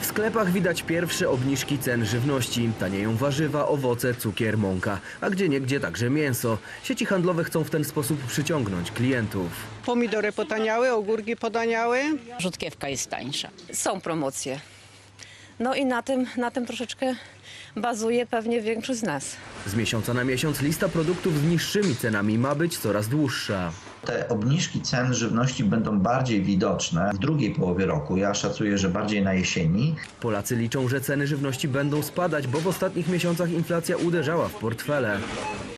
W sklepach widać pierwsze obniżki cen żywności. Tanieją warzywa, owoce, cukier, mąka, a gdzieniegdzie także mięso. Sieci handlowe chcą w ten sposób przyciągnąć klientów. Pomidory potaniały, ogórki potaniały. Rzutkiewka jest tańsza. Są promocje. No i na tym troszeczkę bazuje pewnie większość z nas. Z miesiąca na miesiąc lista produktów z niższymi cenami ma być coraz dłuższa. Te obniżki cen żywności będą bardziej widoczne w drugiej połowie roku. Ja szacuję, że bardziej na jesieni. Polacy liczą, że ceny żywności będą spadać, bo w ostatnich miesiącach inflacja uderzała w portfele.